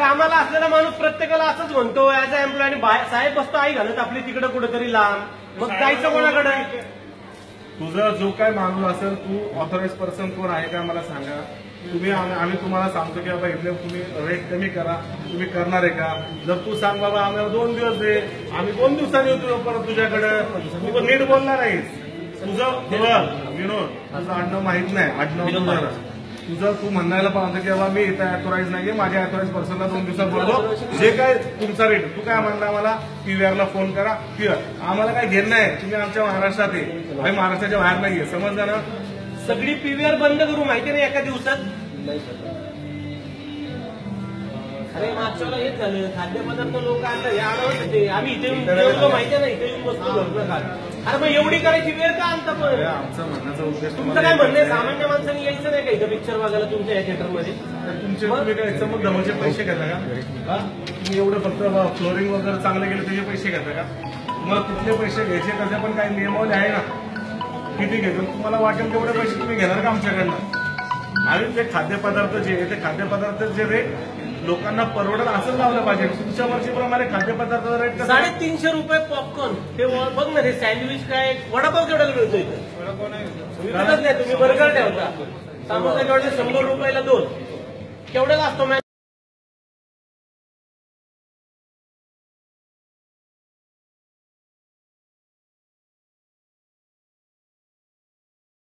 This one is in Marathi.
कामाला असलेला माणूस प्रत्येकाला असंच म्हणतो ऍज अ एम्प्लॉय, आणि साहेब बसतो आई घालत आपली तिकडे कुठेतरी लांब, मग जायचं कोणाकडे? तुझा जो काय माणूस असेल, तू ऑथराइज पर्सन कोण आहे का मला सांगा. तुम्ही आम्ही तुम्हाला सांगतो की बाबा इथले तुम्ही रेट कमी करा, तुम्ही करणार आहे का? जर तू सांग बाबा आम्हाला 2 दिवस दे, आम्ही 2 दिवसांनी येतो परत तुझ्याकडे, तू नीट बोलणार आहेस. तुझं विनोद, तुझं आडनाव माहित नाही, आडनाव तुझं तू म्हणायला पाहिजे की बाबा मी इथं ऑथराइज नाहीये, माझ्या ऑथराइज पर्सनला 2 दिवसात बोलतो, जे काय तुमचा रेट, तू काय म्हणणार मला पीव्हीआरला फोन करा. आम्हाला काय घेणं आहे, तुम्ही आमच्या महाराष्ट्रात आहे, भाई महाराष्ट्राच्या बाहेर नाहीये, समजलं ना? सगळी पीव्हीआर बंद करू माहिती नाही एका दिवसात. अरे मागच्या हेच झालं, खाद्यपदार्थ लोक आणलं हे आणत होते, आम्ही इथे येऊन माहिती नाही, इथे येऊन वस्तू घरनं खात. अरे मग एवढी करायची वेळ का आणता? पण आमचा म्हणण्याचा उद्देश तुमचं काय म्हणणं आहे, सामान्य माणसांनी यायचं नाही का इथं पिक्चर बघायला तुमच्या या थिएटरमध्ये? तुम्ही काय मग धमाचे पैसे घेता का? तुम्ही एवढं फक्त फ्लोरिंग वगैरे चांगले गेले त्याचे पैसे घेता का? तुम्हाला कुठले पैसे घ्यायचे त्याचे पण काही नियमावली आहे ना, किती घेतो तुम्हाला वाटेल तेवढे पैसे तुम्ही घेणार का आमच्याकडनं? आणि ते खाद्यपदार्थ जे आहे ते खाद्यपदार्थ जे रेट लोकांना परवडत असं लावलं पाहिजे. तुमच्या वर्षीप्रमाणे खाद्यपदार्थाचा रेट 350 रुपये पॉपकॉर्न, ते बघ ना, ते सँडविच काय वडापाव केवढ्याला मिळतो इथं? तुम्ही बर्गर ठेवता, समोसा केवढे 100 रुपयाला 2, केवढ्याला असतो?